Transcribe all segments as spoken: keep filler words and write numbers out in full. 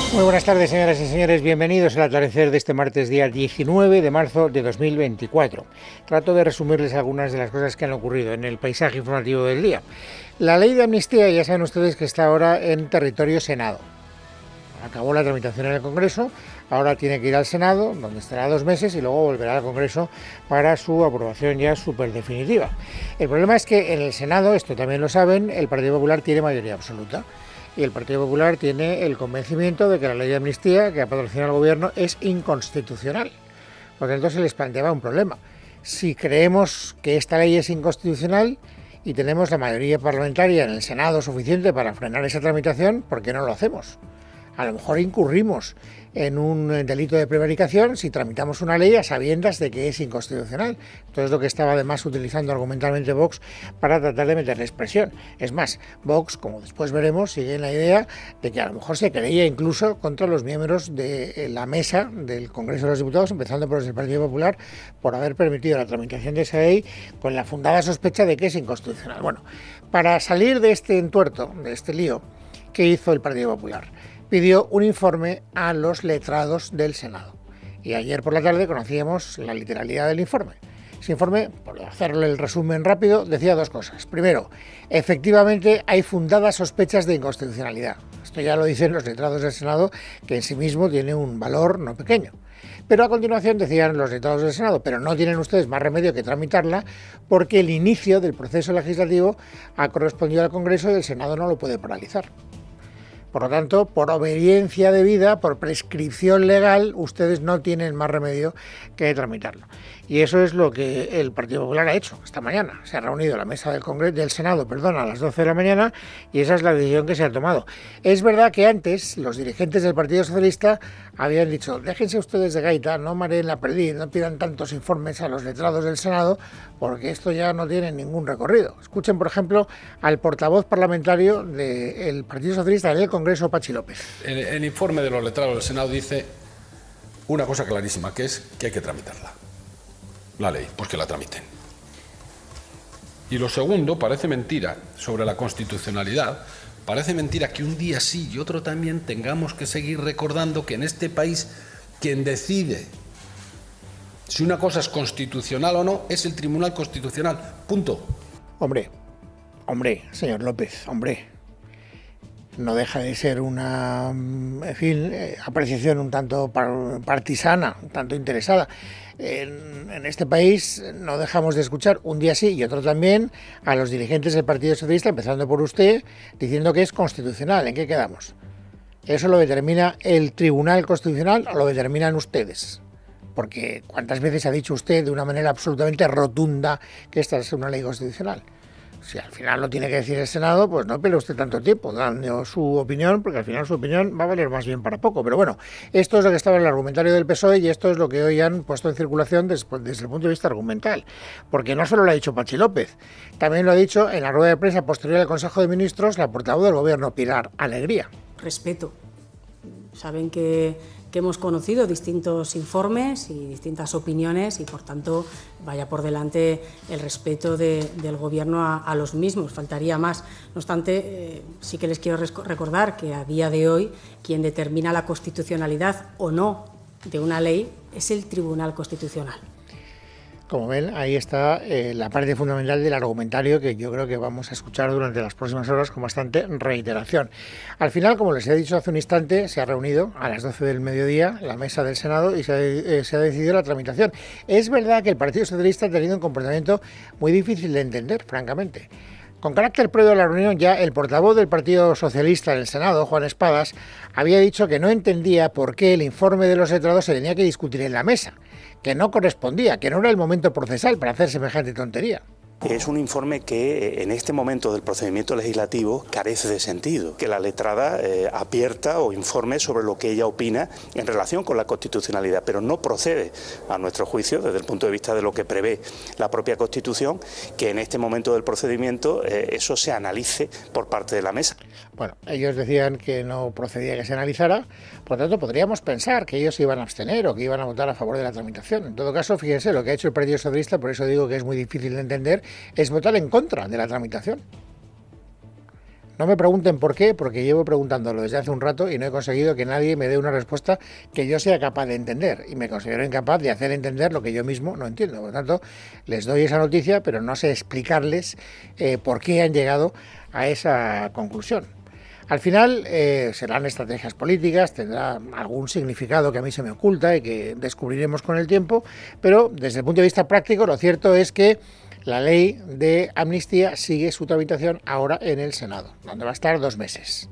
Muy buenas tardes, señoras y señores. Bienvenidos al atardecer de este martes, día diecinueve de marzo de dos mil veinticuatro. Trato de resumirles algunas de las cosas que han ocurrido en el paisaje informativo del día. La ley de amnistía, ya saben ustedes que está ahora en territorio Senado. Acabó la tramitación en el Congreso, ahora tiene que ir al Senado, donde estará dos meses, y luego volverá al Congreso para su aprobación ya súper definitiva. El problema es que en el Senado, esto también lo saben, el Partido Popular tiene mayoría absoluta. Y el Partido Popular tiene el convencimiento de que la ley de amnistía que ha patrocinado el Gobierno es inconstitucional. Por lo tanto, se les planteaba un problema. Si creemos que esta ley es inconstitucional y tenemos la mayoría parlamentaria en el Senado suficiente para frenar esa tramitación, ¿por qué no lo hacemos? A lo mejor incurrimos en un delito de prevaricación si tramitamos una ley a sabiendas de que es inconstitucional. Esto es lo que estaba además utilizando argumentalmente Vox para tratar de meterle presión. Es más, Vox, como después veremos, sigue en la idea de que a lo mejor se creía incluso contra los miembros de la mesa del Congreso de los Diputados, empezando por los del Partido Popular, por haber permitido la tramitación de esa ley con la fundada sospecha de que es inconstitucional. Bueno, para salir de este entuerto, de este lío, ¿qué hizo el Partido Popular? Pidió un informe a los letrados del Senado. Y ayer por la tarde conocíamos la literalidad del informe. Ese informe, por hacerle el resumen rápido, decía dos cosas. Primero, efectivamente hay fundadas sospechas de inconstitucionalidad. Esto ya lo dicen los letrados del Senado, que en sí mismo tiene un valor no pequeño. Pero a continuación decían los letrados del Senado, pero no tienen ustedes más remedio que tramitarla porque el inicio del proceso legislativo ha correspondido al Congreso y el Senado no lo puede paralizar. Por lo tanto, por obediencia debida, por prescripción legal, ustedes no tienen más remedio que tramitarlo. Y eso es lo que el Partido Popular ha hecho esta mañana. Se ha reunido la mesa del Congreso, del Senado, perdón, a las doce de la mañana y esa es la decisión que se ha tomado. Es verdad que antes los dirigentes del Partido Socialista habían dicho, déjense ustedes de gaita, no mareen la perdiz, no pidan tantos informes a los letrados del Senado, porque esto ya no tiene ningún recorrido. Escuchen, por ejemplo, al portavoz parlamentario del Partido Socialista en el Congreso, Pachi López. El, el informe de los letrados del Senado dice una cosa clarísima, que es que hay que tramitarla. La ley, pues que la tramiten. Y lo segundo, parece mentira sobre la constitucionalidad, parece mentira que un día sí y otro también tengamos que seguir recordando que en este país quien decide si una cosa es constitucional o no es el Tribunal Constitucional. Punto. Hombre, hombre, señor López, hombre. No deja de ser una, en fin, eh, apreciación un tanto par, partisana, un tanto interesada. En, en este país no dejamos de escuchar un día sí y otro también a los dirigentes del Partido Socialista, empezando por usted, diciendo que es constitucional. ¿En qué quedamos? ¿Eso lo determina el Tribunal Constitucional o lo determinan ustedes? Porque ¿cuántas veces ha dicho usted de una manera absolutamente rotunda que esta es una ley constitucional? Si al final lo tiene que decir el Senado, pues no pierda usted tanto tiempo dando su opinión, porque al final su opinión va a valer más bien para poco. Pero bueno, esto es lo que estaba en el argumentario del P S O E y esto es lo que hoy han puesto en circulación desde, desde el punto de vista argumental. Porque no solo lo ha dicho Pachi López, también lo ha dicho en la rueda de prensa posterior al Consejo de Ministros la portavoz del Gobierno, Pilar Alegría. Respeto. Saben que, que hemos conocido distintos informes y distintas opiniones y, por tanto, vaya por delante el respeto de, del Gobierno a, a los mismos. Faltaría más. No obstante, eh, sí que les quiero recordar que a día de hoy quien determina la constitucionalidad o no de una ley es el Tribunal Constitucional. Como ven, ahí está eh, la parte fundamental del argumentario que yo creo que vamos a escuchar durante las próximas horas con bastante reiteración. Al final, como les he dicho hace un instante, se ha reunido a las doce del mediodía la mesa del Senado y se ha, eh, se ha decidido la tramitación. Es verdad que el Partido Socialista ha tenido un comportamiento muy difícil de entender, francamente. Con carácter previo a la reunión ya el portavoz del Partido Socialista en el Senado, Juan Espadas, había dicho que no entendía por qué el informe de los letrados se tenía que discutir en la mesa, que no correspondía, que no era el momento procesal para hacer semejante tontería. Es un informe que en este momento del procedimiento legislativo carece de sentido, que la letrada eh, advierta o informe sobre lo que ella opina en relación con la constitucionalidad, pero no procede, a nuestro juicio, desde el punto de vista de lo que prevé la propia Constitución, que en este momento del procedimiento eh, eso se analice por parte de la mesa. Bueno, ellos decían que no procedía que se analizara, por lo tanto podríamos pensar que ellos se iban a abstener o que iban a votar a favor de la tramitación. En todo caso, fíjense, lo que ha hecho el Partido Socialista, por eso digo que es muy difícil de entender, es votar en contra de la tramitación. No me pregunten por qué, porque llevo preguntándolo desde hace un rato y no he conseguido que nadie me dé una respuesta que yo sea capaz de entender, y me considero incapaz de hacer entender lo que yo mismo no entiendo. Por lo tanto, les doy esa noticia, pero no sé explicarles eh, por qué han llegado a esa conclusión. Al final eh, serán estrategias políticas, tendrá algún significado que a mí se me oculta y que descubriremos con el tiempo, pero desde el punto de vista práctico lo cierto es que la ley de amnistía sigue su tramitación ahora en el Senado, donde va a estar dos meses.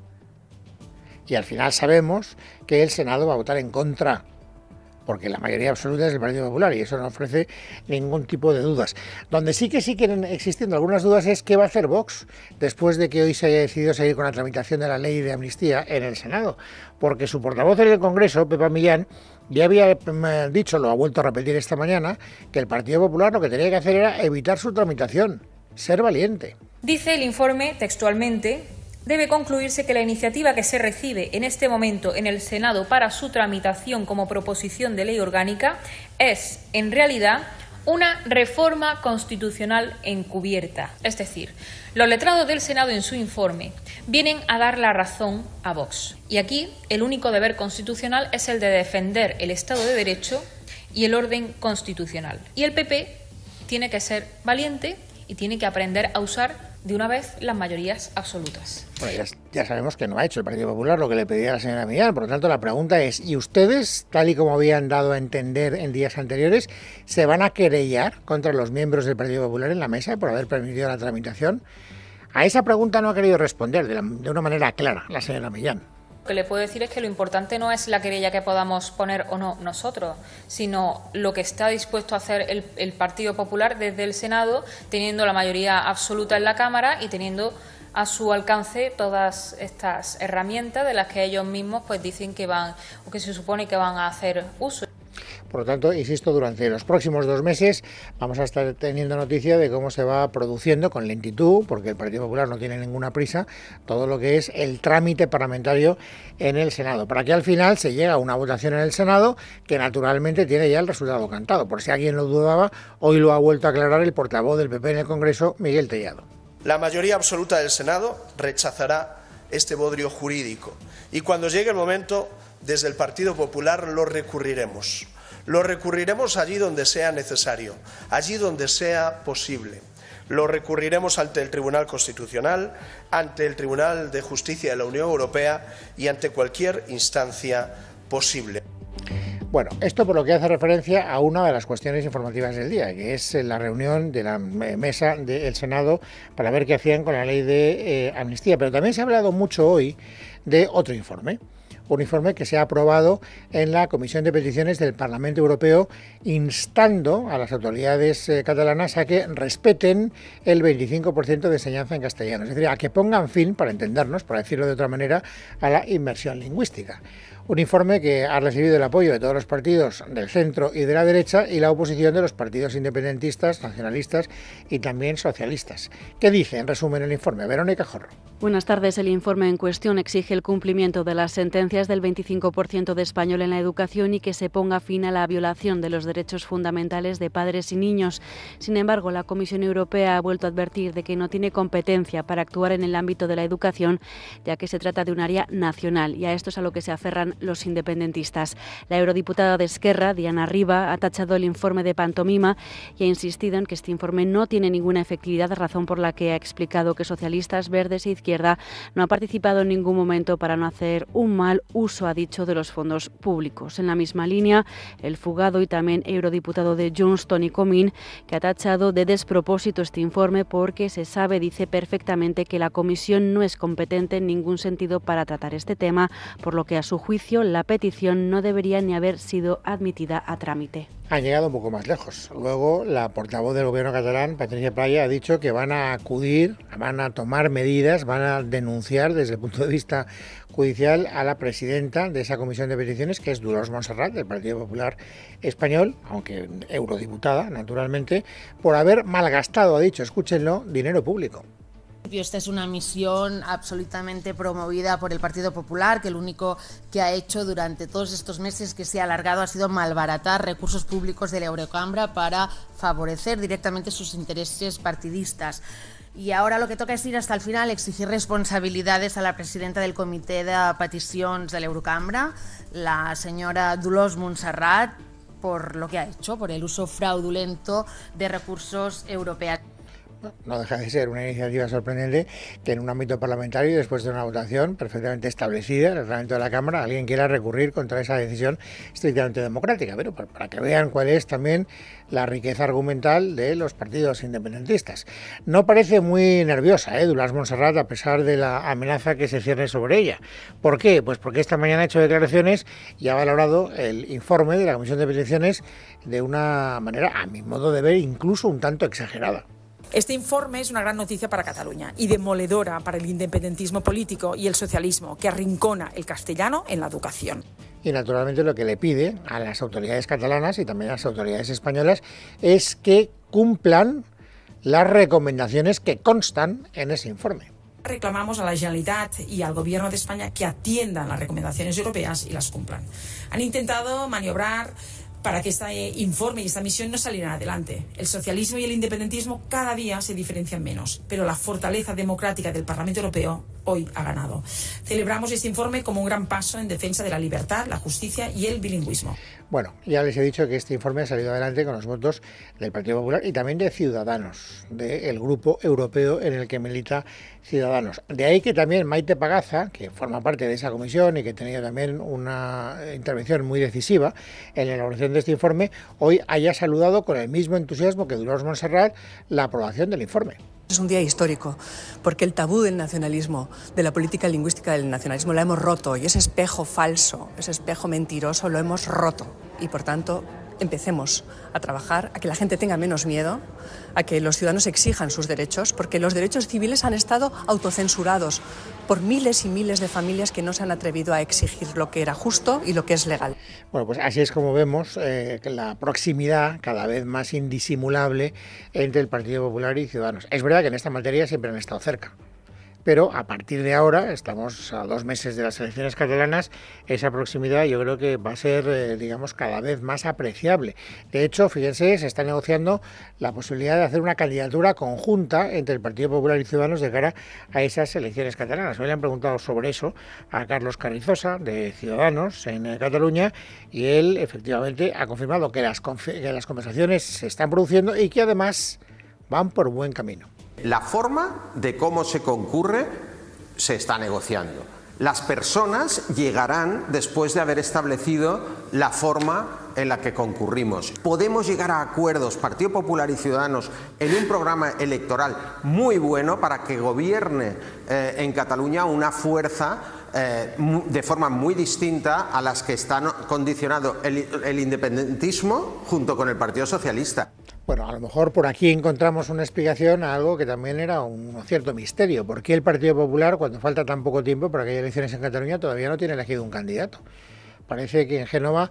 Y al final sabemos que el Senado va a votar en contra, porque la mayoría absoluta es del Partido Popular y eso no ofrece ningún tipo de dudas. Donde sí que siguen existiendo algunas dudas es qué va a hacer Vox después de que hoy se haya decidido seguir con la tramitación de la ley de amnistía en el Senado, porque su portavoz en el Congreso, Pepa Millán, ya había dicho, lo ha vuelto a repetir esta mañana, que el Partido Popular lo que tenía que hacer era evitar su tramitación, ser valiente. Dice el informe textualmente: debe concluirse que la iniciativa que se recibe en este momento en el Senado para su tramitación como proposición de ley orgánica es, en realidad, una reforma constitucional encubierta. Es decir, los letrados del Senado en su informe vienen a dar la razón a Vox. Y aquí el único deber constitucional es el de defender el Estado de Derecho y el orden constitucional. Y el P P tiene que ser valiente y tiene que aprender a usar de una vez las mayorías absolutas. Bueno, ya, ya sabemos que no ha hecho el Partido Popular lo que le pedía a la señora Millán, por lo tanto la pregunta es, ¿y ustedes, tal y como habían dado a entender en días anteriores, se van a querellar contra los miembros del Partido Popular en la mesa por haber permitido la tramitación? A esa pregunta no ha querido responder de, la, de una manera clara la señora Millán. Lo que le puedo decir es que lo importante no es la querella que podamos poner o no nosotros, sino lo que está dispuesto a hacer el, el Partido Popular desde el Senado, teniendo la mayoría absoluta en la Cámara y teniendo a su alcance todas estas herramientas de las que ellos mismos pues dicen que van o que se supone que van a hacer uso. Por lo tanto, insisto, durante los próximos dos meses vamos a estar teniendo noticia de cómo se va produciendo con lentitud, porque el Partido Popular no tiene ninguna prisa, todo lo que es el trámite parlamentario en el Senado, para que al final se llegue a una votación en el Senado que naturalmente tiene ya el resultado cantado. Por si alguien lo dudaba, hoy lo ha vuelto a aclarar el portavoz del P P en el Congreso, Miguel Tellado. La mayoría absoluta del Senado rechazará este bodrio jurídico y cuando llegue el momento, desde el Partido Popular lo recurriremos. Lo recurriremos allí donde sea necesario, allí donde sea posible. Lo recurriremos ante el Tribunal Constitucional, ante el Tribunal de Justicia de la Unión Europea y ante cualquier instancia posible. Bueno, esto por lo que hace referencia a una de las cuestiones informativas del día, que es la reunión de la mesa del Senado para ver qué hacían con la ley de eh, amnistía. Pero también se ha hablado mucho hoy de otro informe. Un informe que se ha aprobado en la Comisión de Peticiones del Parlamento Europeo, instando a las autoridades eh, catalanas a que respeten el veinticinco por ciento de enseñanza en castellano, es decir, a que pongan fin, para entendernos, para decirlo de otra manera, a la inmersión lingüística. Un informe que ha recibido el apoyo de todos los partidos del centro y de la derecha y la oposición de los partidos independentistas, nacionalistas y también socialistas. ¿Qué dice en resumen el informe? Verónica Jorro. Buenas tardes. El informe en cuestión exige el cumplimiento de las sentencias del veinticinco por ciento de español en la educación y que se ponga fin a la violación de los derechos fundamentales de padres y niños. Sin embargo, la Comisión Europea ha vuelto a advertir de que no tiene competencia para actuar en el ámbito de la educación, ya que se trata de un área nacional, y a esto es a lo que se aferran los independentistas. La eurodiputada de Esquerra, Diana Riba, ha tachado el informe de pantomima y ha insistido en que este informe no tiene ninguna efectividad, razón por la que ha explicado que socialistas, verdes e izquierda no ha participado en ningún momento para no hacer un mal uso, ha dicho, de los fondos públicos. En la misma línea, el fugado y también eurodiputado de Junts, Toni Comín, que ha tachado de despropósito este informe porque se sabe, dice perfectamente, que la Comisión no es competente en ningún sentido para tratar este tema, por lo que a su juicio la petición no debería ni haber sido admitida a trámite. Han llegado un poco más lejos. Luego, la portavoz del gobierno catalán, Patricia Playa, ha dicho que van a acudir, van a tomar medidas, van a denunciar desde el punto de vista judicial a la presidenta de esa comisión de peticiones, que es Dolors Montserrat, del Partido Popular Español, aunque eurodiputada, naturalmente, por haber malgastado, ha dicho, escúchenlo, dinero público. Esta es una misión absolutamente promovida por el Partido Popular, que lo único que ha hecho durante todos estos meses que se ha alargado ha sido malbaratar recursos públicos de la Eurocámara para favorecer directamente sus intereses partidistas. Y ahora lo que toca es ir hasta el final, exigir responsabilidades a la presidenta del Comitè de Peticions de l'Eurocambra, la señora Dolors Montserrat, por lo que ha hecho, por el uso fraudulento de recursos europeos. No deja de ser una iniciativa sorprendente que en un ámbito parlamentario, después de una votación perfectamente establecida, el reglamento de la Cámara, alguien quiera recurrir contra esa decisión estrictamente democrática. Pero para que vean cuál es también la riqueza argumental de los partidos independentistas. No parece muy nerviosa, ¿eh? Dolors Montserrat, a pesar de la amenaza que se cierne sobre ella. ¿Por qué? Pues porque esta mañana ha hecho declaraciones y ha valorado el informe de la Comisión de Peticiones de una manera, a mi modo de ver, incluso un tanto exagerada. Este informe es una gran noticia para Cataluña y demoledora para el independentismo político y el socialismo, que arrincona el castellano en la educación. Y naturalmente lo que le pide a las autoridades catalanas y también a las autoridades españolas es que cumplan las recomendaciones que constan en ese informe. Reclamamos a la Generalitat y al Gobierno de España que atiendan las recomendaciones europeas y las cumplan. Han intentado maniobrar para que este informe y esta misión no salieran adelante. El socialismo y el independentismo cada día se diferencian menos, pero la fortaleza democrática del Parlamento Europeo hoy ha ganado. Celebramos este informe como un gran paso en defensa de la libertad, la justicia y el bilingüismo. Bueno, ya les he dicho que este informe ha salido adelante con los votos del Partido Popular y también de Ciudadanos, del grupo europeo en el que milita Ciudadanos. De ahí que también Maite Pagaza, que forma parte de esa comisión y que tenía también una intervención muy decisiva en la elaboración de este informe, hoy haya saludado con el mismo entusiasmo que Dolors Montserrat la aprobación del informe. Es un día histórico, porque el tabú del nacionalismo, de la política lingüística del nacionalismo, lo hemos roto, y ese espejo falso, ese espejo mentiroso, lo hemos roto. Y por tanto, empecemos a trabajar, a que la gente tenga menos miedo, a que los ciudadanos exijan sus derechos, porque los derechos civiles han estado autocensurados por miles y miles de familias que no se han atrevido a exigir lo que era justo y lo que es legal. Bueno, pues así es como vemos eh, la proximidad cada vez más indisimulable entre el Partido Popular y Ciudadanos. Es verdad que en esta materia siempre han estado cerca, pero a partir de ahora, estamos a dos meses de las elecciones catalanas, esa proximidad yo creo que va a ser, eh, digamos, cada vez más apreciable. De hecho, fíjense, se está negociando la posibilidad de hacer una candidatura conjunta entre el Partido Popular y Ciudadanos de cara a esas elecciones catalanas. Me le han preguntado sobre eso a Carlos Carrizosa, de Ciudadanos, en eh, Cataluña, y él efectivamente ha confirmado que las, que las conversaciones se están produciendo y que además van por buen camino. La forma de cómo se concurre se está negociando. Las personas llegarán después de haber establecido la forma en la que concurrimos. Podemos llegar a acuerdos, Partido Popular y Ciudadanos, en un programa electoral muy bueno para que gobierne eh, en Cataluña una fuerza eh, de forma muy distinta a las que están condicionado el, el independentismo junto con el Partido Socialista. Bueno, a lo mejor por aquí encontramos una explicación a algo que también era un cierto misterio. ¿Por qué el Partido Popular, cuando falta tan poco tiempo para que haya elecciones en Cataluña, todavía no tiene elegido un candidato? Parece que en Génova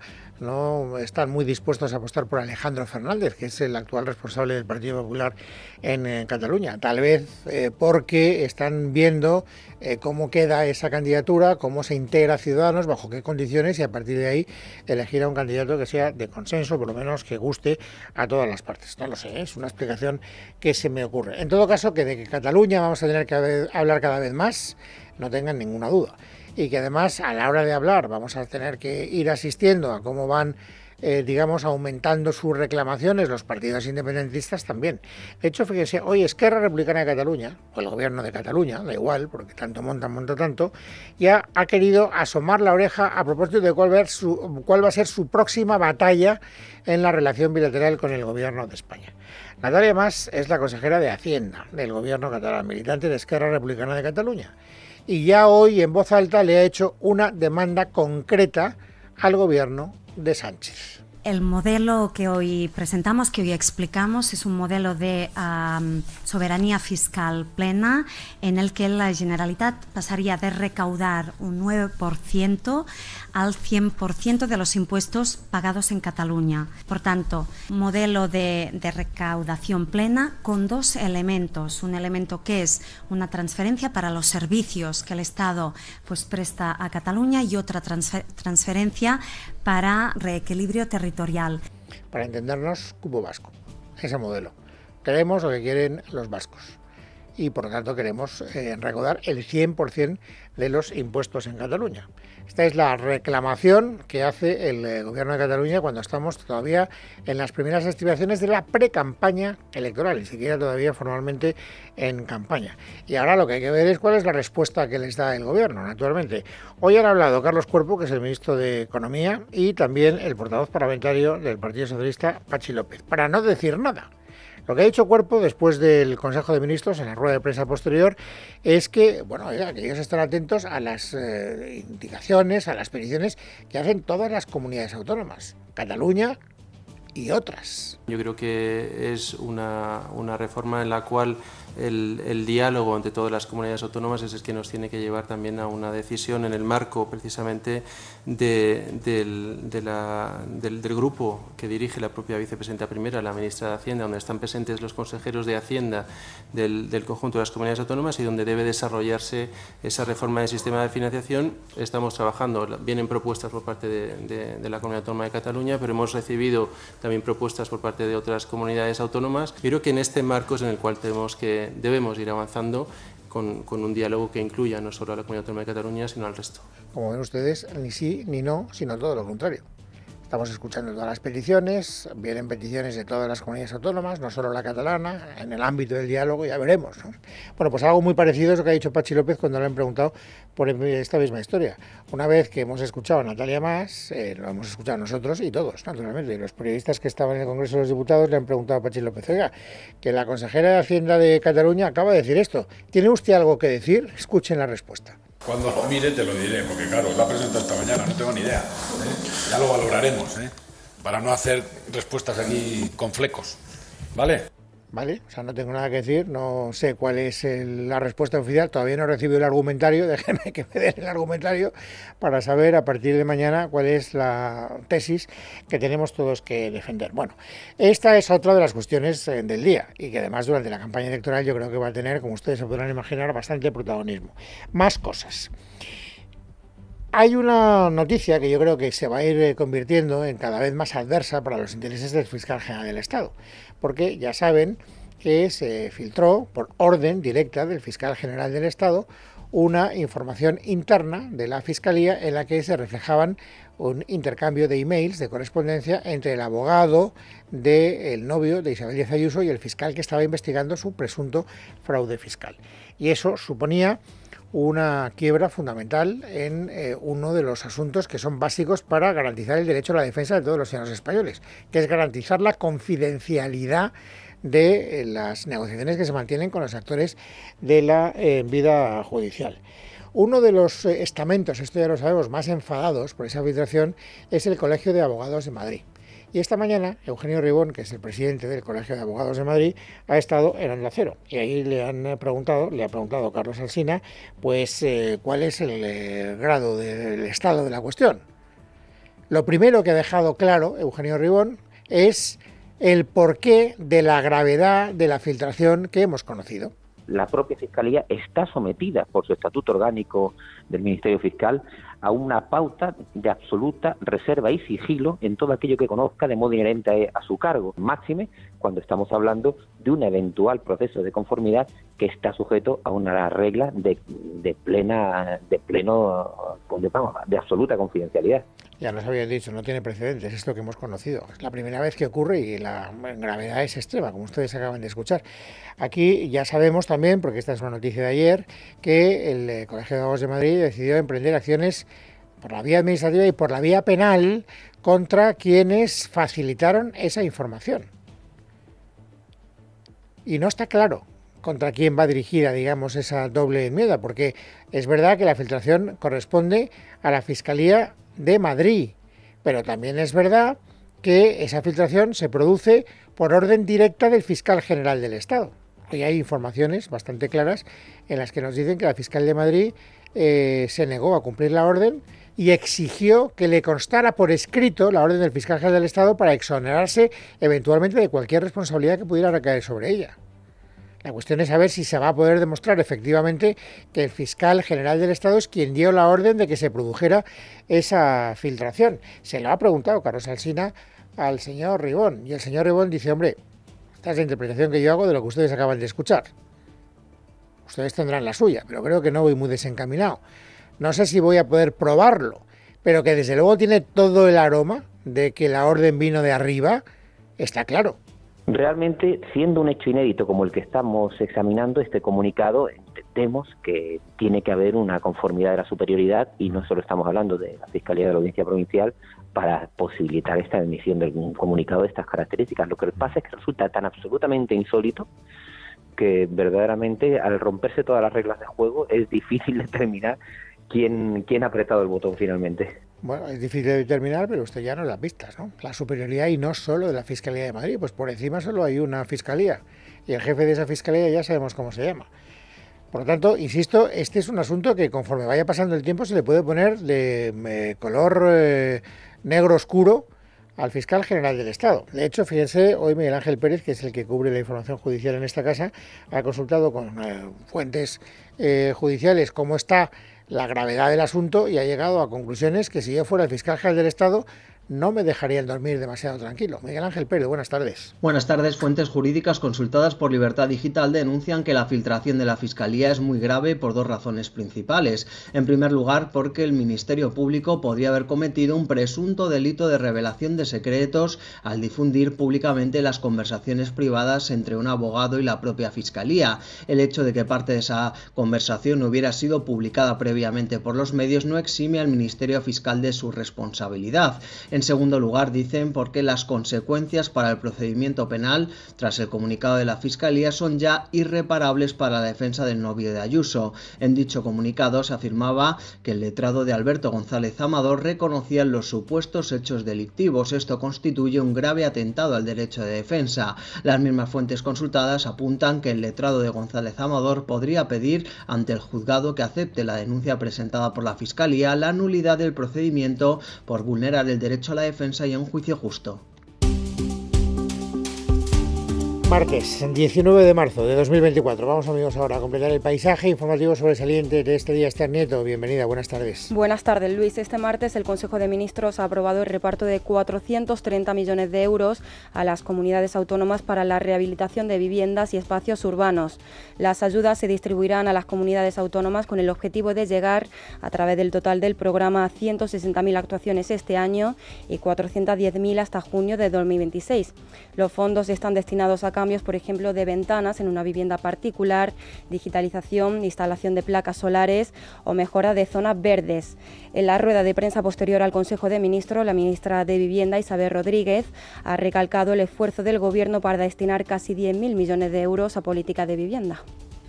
no están muy dispuestos a apostar por Alejandro Fernández, que es el actual responsable del Partido Popular en, en Cataluña. Tal vez eh, porque están viendo eh, cómo queda esa candidatura, cómo se integra Ciudadanos, bajo qué condiciones, y a partir de ahí elegir a un candidato que sea de consenso, por lo menos que guste a todas las partes. No lo sé, es una explicación que se me ocurre. En todo caso, que de que Cataluña vamos a tener que hablar cada vez más, no tengan ninguna duda. Y que además a la hora de hablar vamos a tener que ir asistiendo a cómo van, eh, digamos, aumentando sus reclamaciones los partidos independentistas también. De hecho, fíjense, hoy Esquerra Republicana de Cataluña, o el gobierno de Cataluña, da igual, porque tanto monta, monta tanto, ya ha querido asomar la oreja a propósito de cuál va a ser su, cuál va a ser su próxima batalla en la relación bilateral con el gobierno de España. Natalia Mas es la consejera de Hacienda del gobierno catalán, militante de Esquerra Republicana de Cataluña. Y ya hoy en voz alta le ha hecho una demanda concreta al gobierno de Sánchez. El modelo que hoy presentamos, que hoy explicamos, es un modelo de um, soberanía fiscal plena en el que la Generalitat pasaría de recaudar un nueve por ciento al cien por ciento de los impuestos pagados en Cataluña. Por tanto, modelo de, de recaudación plena con dos elementos. Un elemento que es una transferencia para los servicios que el Estado pues, presta a Cataluña y otra transfer, transferencia para reequilibrio territorial. Para entendernos, cupo vasco, ese modelo. Queremos lo que quieren los vascos. y por lo tanto queremos eh, recaudar el cien por cien de los impuestos en Cataluña. Esta es la reclamación que hace el eh, Gobierno de Cataluña cuando estamos todavía en las primeras activaciones de la pre-campaña electoral, ni siquiera todavía formalmente en campaña. Y ahora lo que hay que ver es cuál es la respuesta que les da el Gobierno, naturalmente. Hoy han hablado Carlos Cuerpo, que es el ministro de Economía, y también el portavoz parlamentario del Partido Socialista, Patxi López, para no decir nada. Lo que ha dicho Cuerpo después del Consejo de Ministros, en la rueda de prensa posterior, es que, bueno, oiga, que ellos están atentos a las eh, indicaciones, a las peticiones que hacen todas las comunidades autónomas, Cataluña y otras. Yo creo que es una, una reforma en la cual el, el diálogo entre todas las comunidades autónomas es el que nos tiene que llevar también a una decisión en el marco precisamente de, del, de la, del, del grupo que dirige la propia vicepresidenta primera, la ministra de Hacienda, donde están presentes los consejeros de Hacienda del, del conjunto de las comunidades autónomas y donde debe desarrollarse esa reforma del sistema de financiación. Estamos trabajando, vienen propuestas por parte de, de, de la Comunidad Autónoma de Cataluña, pero hemos recibido también propuestas por parte de otras comunidades autónomas. Creo que en este marco es en el cual tenemos que, debemos ir avanzando con, con un diálogo que incluya no solo a la Comunidad Autónoma de Cataluña, sino al resto. Como ven ustedes, ni sí ni no, sino todo lo contrario. Estamos escuchando todas las peticiones, vienen peticiones de todas las comunidades autónomas, no solo la catalana, en el ámbito del diálogo ya veremos, ¿no? Bueno, pues algo muy parecido es lo que ha dicho Patxi López cuando le han preguntado por esta misma historia. Una vez que hemos escuchado a Natalia Mas, eh, lo hemos escuchado nosotros y todos, naturalmente, y los periodistas que estaban en el Congreso de los Diputados le han preguntado a Patxi López, oiga, que la consejera de Hacienda de Cataluña acaba de decir esto, ¿tiene usted algo que decir? Escuchen la respuesta. Cuando lo mire te lo diré, porque claro, la presento esta mañana, no tengo ni idea. ¿eh? Ya lo valoraremos, ¿eh? Para no hacer respuestas aquí con flecos, ¿vale? Vale, o sea, no tengo nada que decir, no sé cuál es el, la respuesta oficial, todavía no he recibido el argumentario, déjenme que me den el argumentario para saber a partir de mañana cuál es la tesis que tenemos todos que defender. Bueno, esta es otra de las cuestiones eh, del día y que además durante la campaña electoral yo creo que va a tener, como ustedes se podrán imaginar, bastante protagonismo. Más cosas. Hay una noticia que yo creo que se va a ir convirtiendo en cada vez más adversa para los intereses del fiscal general del Estado, porque ya saben que se filtró por orden directa del fiscal general del Estado una información interna de la Fiscalía en la que se reflejaban un intercambio de emails, de correspondencia entre el abogado del novio de Isabel Díaz Ayuso y el fiscal que estaba investigando su presunto fraude fiscal. Y eso suponía una quiebra fundamental en eh, uno de los asuntos que son básicos para garantizar el derecho a la defensa de todos los ciudadanos españoles, que es garantizar la confidencialidad de eh, las negociaciones que se mantienen con los actores de la eh, vida judicial. Uno de los eh, estamentos, esto ya lo sabemos, más enfadados por esa filtración es el Colegio de Abogados de Madrid. Y esta mañana Eugenio Ribón, que es el presidente del Colegio de Abogados de Madrid, ha estado en Onda Cero. Y ahí le han preguntado, le ha preguntado Carlos Alsina, pues eh, cuál es el eh, grado del estado de la cuestión. Lo primero que ha dejado claro Eugenio Ribón es el porqué de la gravedad de la filtración que hemos conocido. La propia Fiscalía está sometida por su estatuto orgánico del Ministerio Fiscal a una pauta de absoluta reserva y sigilo en todo aquello que conozca de modo inherente a su cargo, máxime cuando estamos hablando de un eventual proceso de conformidad que está sujeto a una regla de, de plena, de pleno, de absoluta confidencialidad. Ya nos habían dicho, no tiene precedentes, es lo que hemos conocido. Es la primera vez que ocurre y la gravedad es extrema, como ustedes acaban de escuchar. Aquí ya sabemos también, porque esta es una noticia de ayer, que el Colegio de Abogados de Madrid decidió emprender acciones por la vía administrativa y por la vía penal contra quienes facilitaron esa información. Y no está claro contra quién va dirigida, digamos, esa doble enmienda, porque es verdad que la filtración corresponde a la Fiscalía de Madrid, pero también es verdad que esa filtración se produce por orden directa del fiscal general del Estado. Y hay informaciones bastante claras en las que nos dicen que la fiscal de Madrid eh, se negó a cumplir la orden y exigió que le constara por escrito la orden del fiscal general del Estado para exonerarse eventualmente de cualquier responsabilidad que pudiera recaer sobre ella. La cuestión es saber si se va a poder demostrar efectivamente que el fiscal general del Estado es quien dio la orden de que se produjera esa filtración. Se lo ha preguntado Carlos Alsina al señor Ribón y el señor Ribón dice, hombre, esta es la interpretación que yo hago de lo que ustedes acaban de escuchar. ustedes tendrán la suya, pero creo que no voy muy desencaminado. No sé si voy a poder probarlo, pero que desde luego tiene todo el aroma de que la orden vino de arriba, está claro. Realmente, siendo un hecho inédito como el que estamos examinando, este comunicado, entendemos que tiene que haber una conformidad de la superioridad, y no solo estamos hablando de la Fiscalía de la Audiencia Provincial, para posibilitar esta emisión de un comunicado de estas características. Lo que pasa es que resulta tan absolutamente insólito que verdaderamente, al romperse todas las reglas de juego, es difícil determinar quién, quién ha apretado el botón finalmente. Bueno, es difícil de determinar, pero usted ya nos las vistas, ¿no? La superioridad, y no solo de la Fiscalía de Madrid, pues por encima solo hay una Fiscalía, y el jefe de esa Fiscalía ya sabemos cómo se llama. Por lo tanto, insisto, este es un asunto que conforme vaya pasando el tiempo se le puede poner de eh, color eh, negro oscuro al fiscal general del Estado. De hecho, fíjense, hoy Miguel Ángel Pérez, que es el que cubre la información judicial en esta casa, ha consultado con eh, fuentes eh, judiciales cómo está la gravedad del asunto y ha llegado a conclusiones que si yo fuera el fiscal general del Estado no me dejarían dormir demasiado tranquilo. Miguel Ángel Pérez, buenas tardes. Buenas tardes. Fuentes jurídicas consultadas por Libertad Digital denuncian que la filtración de la Fiscalía es muy grave por dos razones principales. En primer lugar, porque el Ministerio Público podría haber cometido un presunto delito de revelación de secretos al difundir públicamente las conversaciones privadas entre un abogado y la propia Fiscalía. El hecho de que parte de esa conversación hubiera sido publicada previamente por los medios no exime al Ministerio Fiscal de su responsabilidad. En segundo lugar, dicen porque las consecuencias para el procedimiento penal tras el comunicado de la Fiscalía son ya irreparables para la defensa del novio de Ayuso. En dicho comunicado se afirmaba que el letrado de Alberto González Amador reconocía los supuestos hechos delictivos. Esto constituye un grave atentado al derecho de defensa. Las mismas fuentes consultadas apuntan que el letrado de González Amador podría pedir ante el juzgado que acepte la denuncia presentada por la Fiscalía la nulidad del procedimiento por vulnerar el derecho a la defensa y a un juicio justo. Martes, diecinueve de marzo de dos mil veinticuatro. Vamos, amigos, ahora a completar el paisaje informativo sobresaliente de este día. Esther Nieto, bienvenida, buenas tardes. Buenas tardes, Luis. Este martes el Consejo de Ministros ha aprobado el reparto de cuatrocientos treinta millones de euros a las comunidades autónomas para la rehabilitación de viviendas y espacios urbanos. Las ayudas se distribuirán a las comunidades autónomas con el objetivo de llegar, a través del total del programa, a ciento sesenta mil actuaciones este año y cuatrocientos diez mil hasta junio de dos mil veintiséis. Los fondos están destinados a cambios, por ejemplo, de ventanas en una vivienda particular, digitalización, instalación de placas solares o mejora de zonas verdes. En la rueda de prensa posterior al Consejo de Ministros, la ministra de Vivienda, Isabel Rodríguez, ha recalcado el esfuerzo del Gobierno para destinar casi diez mil millones de euros a política de vivienda.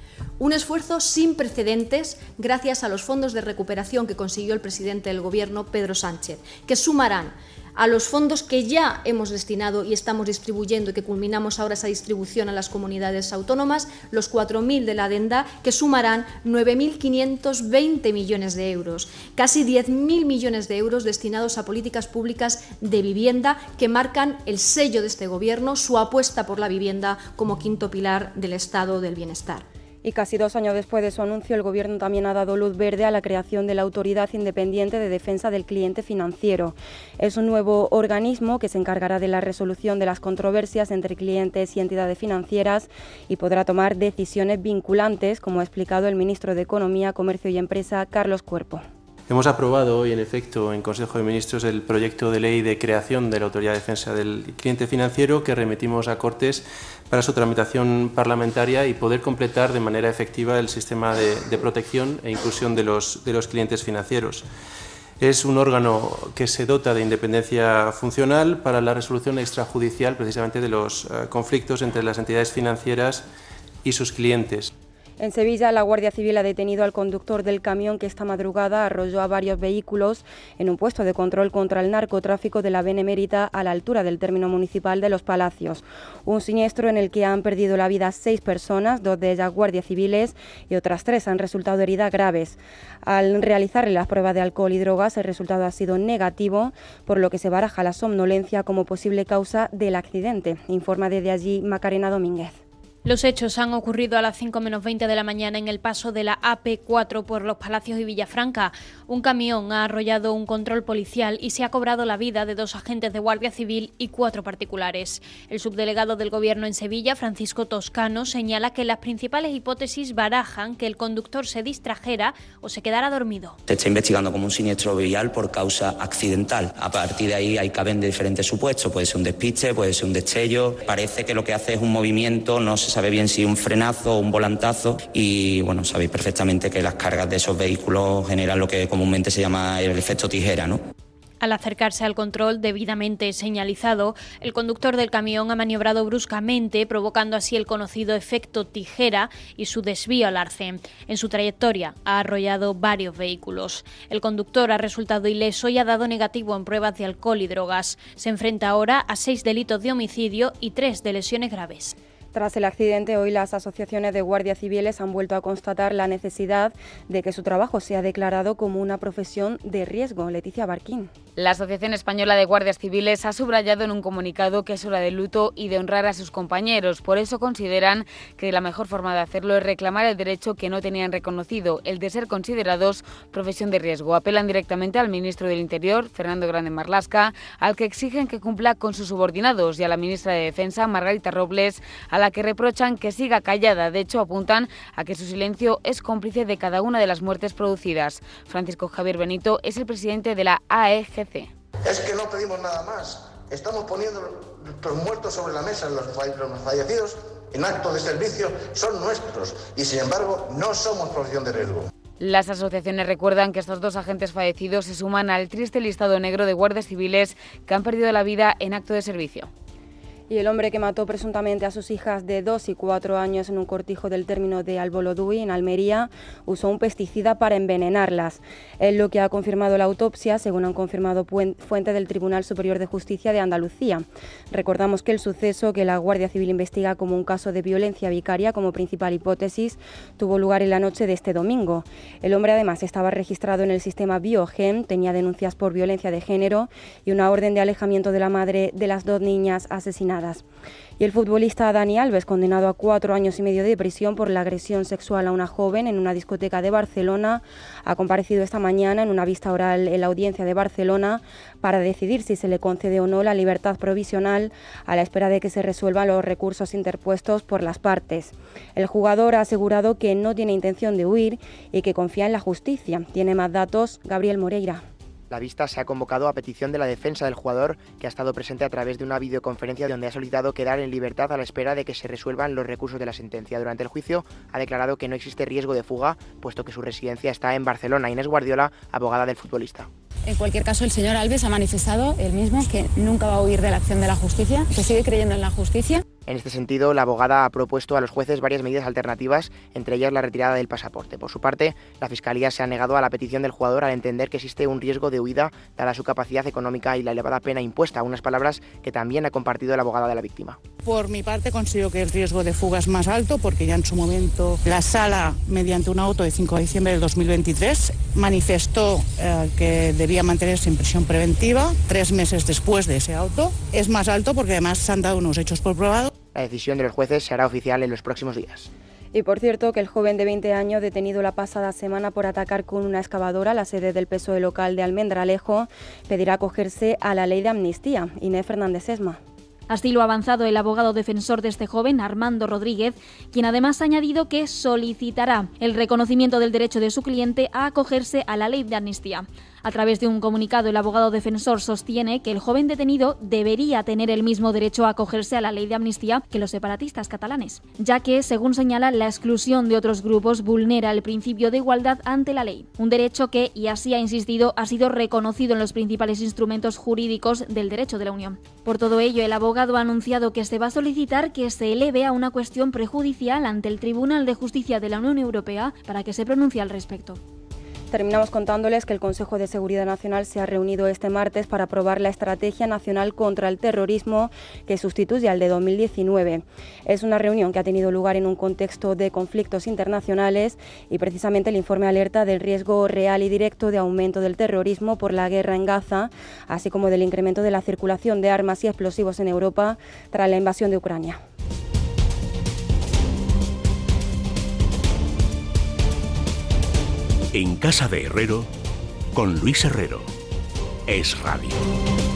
Un esfuerzo sin precedentes gracias a los fondos de recuperación que consiguió el presidente del Gobierno, Pedro Sánchez, que sumarán a los fondos que ya hemos destinado y estamos distribuyendo y que culminamos ahora esa distribución a las comunidades autónomas, los cuatro mil de la adenda, que sumarán nueve mil quinientos veinte millones de euros, casi diez mil millones de euros destinados a políticas públicas de vivienda que marcan el sello de este Gobierno, su apuesta por la vivienda como quinto pilar del Estado del bienestar. Y casi dos años después de su anuncio, el Gobierno también ha dado luz verde a la creación de la Autoridad Independiente de Defensa del Cliente Financiero. Es un nuevo organismo que se encargará de la resolución de las controversias entre clientes y entidades financieras y podrá tomar decisiones vinculantes, como ha explicado el ministro de Economía, Comercio y Empresa, Carlos Cuerpo. Hemos aprobado hoy, en efecto, en Consejo de Ministros el proyecto de ley de creación de la Autoridad de Defensa del Cliente Financiero que remitimos a Cortes para su tramitación parlamentaria y poder completar de manera efectiva el sistema de, de protección e inclusión de los, de los clientes financieros. Es un órgano que se dota de independencia funcional para la resolución extrajudicial precisamente de los uh, conflictos entre las entidades financieras y sus clientes. En Sevilla, la Guardia Civil ha detenido al conductor del camión que esta madrugada arrolló a varios vehículos en un puesto de control contra el narcotráfico de la Benemérita a la altura del término municipal de Los Palacios. Un siniestro en el que han perdido la vida seis personas, dos de ellas guardias civiles y otras tres han resultado heridas graves. Al realizarle las pruebas de alcohol y drogas, el resultado ha sido negativo, por lo que se baraja la somnolencia como posible causa del accidente, informa desde allí Macarena Domínguez. Los hechos han ocurrido a las cinco menos veinte de la mañana en el paso de la A P cuatro por Los Palacios y Villafranca. Un camión ha arrollado un control policial y se ha cobrado la vida de dos agentes de Guardia Civil y cuatro particulares. El subdelegado del Gobierno en Sevilla, Francisco Toscano, señala que las principales hipótesis barajan que el conductor se distrajera o se quedara dormido. Se está investigando como un siniestro vial por causa accidental. A partir de ahí hay caben de diferentes supuestos. Puede ser un despiste, puede ser un destello. Parece que lo que hace es un movimiento, no se sabe bien si un frenazo o un volantazo, y bueno, sabéis perfectamente que las cargas de esos vehículos generan lo que comúnmente se llama el efecto tijera, ¿no? Al acercarse al control debidamente señalizado, el conductor del camión ha maniobrado bruscamente, provocando así el conocido efecto tijera y su desvío al arce. En su trayectoria ha arrollado varios vehículos. El conductor ha resultado ileso y ha dado negativo en pruebas de alcohol y drogas. Se enfrenta ahora a seis delitos de homicidio y tres de lesiones graves. Tras el accidente, hoy las asociaciones de guardias civiles han vuelto a constatar la necesidad de que su trabajo sea declarado como una profesión de riesgo. Leticia Barquín. La Asociación Española de Guardias Civiles ha subrayado en un comunicado que es hora de luto y de honrar a sus compañeros. Por eso consideran que la mejor forma de hacerlo es reclamar el derecho que no tenían reconocido, el de ser considerados profesión de riesgo. Apelan directamente al ministro del Interior, Fernando Grande Marlaska, al que exigen que cumpla con sus subordinados, y a la ministra de Defensa, Margarita Robles, a la que reprochan que siga callada. De hecho, apuntan a que su silencio es cómplice de cada una de las muertes producidas. Francisco Javier Benito es el presidente de la A E G C. Es que no pedimos nada más. Estamos poniendo los muertos sobre la mesa, los fallecidos en acto de servicio son nuestros y, sin embargo, no somos profesión de riesgo. Las asociaciones recuerdan que estos dos agentes fallecidos se suman al triste listado negro de guardias civiles que han perdido la vida en acto de servicio. Y el hombre que mató presuntamente a sus hijas de dos y cuatro años en un cortijo del término de Albolodui, en Almería, usó un pesticida para envenenarlas. Es lo que ha confirmado la autopsia, según han confirmado fuentes del Tribunal Superior de Justicia de Andalucía. Recordamos que el suceso, que la Guardia Civil investiga como un caso de violencia vicaria como principal hipótesis, tuvo lugar en la noche de este domingo. El hombre además estaba registrado en el sistema Biogen, tenía denuncias por violencia de género y una orden de alejamiento de la madre de las dos niñas asesinadas. Y el futbolista Dani Alves, condenado a cuatro años y medio de prisión por la agresión sexual a una joven en una discoteca de Barcelona, ha comparecido esta mañana en una vista oral en la audiencia de Barcelona para decidir si se le concede o no la libertad provisional a la espera de que se resuelvan los recursos interpuestos por las partes. El jugador ha asegurado que no tiene intención de huir y que confía en la justicia. Tiene más datos Gabriel Moreira. La vista se ha convocado a petición de la defensa del jugador, que ha estado presente a través de una videoconferencia donde ha solicitado quedar en libertad a la espera de que se resuelvan los recursos de la sentencia. Durante el juicio ha declarado que no existe riesgo de fuga, puesto que su residencia está en Barcelona. Inés Guardiola, abogada del futbolista. En cualquier caso, el señor Alves ha manifestado él mismo que nunca va a huir de la acción de la justicia, que sigue creyendo en la justicia. En este sentido, la abogada ha propuesto a los jueces varias medidas alternativas, entre ellas la retirada del pasaporte. Por su parte, la Fiscalía se ha negado a la petición del jugador al entender que existe un riesgo de huida dada su capacidad económica y la elevada pena impuesta, unas palabras que también ha compartido la abogada de la víctima. Por mi parte, considero que el riesgo de fuga es más alto porque ya en su momento la Sala, mediante un auto de cinco de diciembre del dos mil veintitrés, manifestó eh, que debía mantenerse en prisión preventiva tres meses después de ese auto. Es más alto porque además se han dado unos hechos por probados. La decisión de los jueces se hará oficial en los próximos días. Y por cierto, que el joven de veinte años detenido la pasada semana por atacar con una excavadora la sede del P S O E local de Almendralejo pedirá acogerse a la ley de amnistía. Inés Fernández Esma. Así lo ha avanzado el abogado defensor de este joven, Armando Rodríguez, quien además ha añadido que solicitará el reconocimiento del derecho de su cliente a acogerse a la ley de amnistía. A través de un comunicado, el abogado defensor sostiene que el joven detenido debería tener el mismo derecho a acogerse a la ley de amnistía que los separatistas catalanes, ya que, según señala, la exclusión de otros grupos vulnera el principio de igualdad ante la ley, un derecho que, y así ha insistido, ha sido reconocido en los principales instrumentos jurídicos del derecho de la Unión. Por todo ello, el abogado ha anunciado que se va a solicitar que se eleve a una cuestión prejudicial ante el Tribunal de Justicia de la Unión Europea para que se pronuncie al respecto. Terminamos contándoles que el Consejo de Seguridad Nacional se ha reunido este martes para aprobar la Estrategia Nacional contra el Terrorismo que sustituye al de dos mil diecinueve. Es una reunión que ha tenido lugar en un contexto de conflictos internacionales y precisamente el informe alerta del riesgo real y directo de aumento del terrorismo por la guerra en Gaza, así como del incremento de la circulación de armas y explosivos en Europa tras la invasión de Ucrania. En casa de Herrero, con Luis Herrero. Es Radio.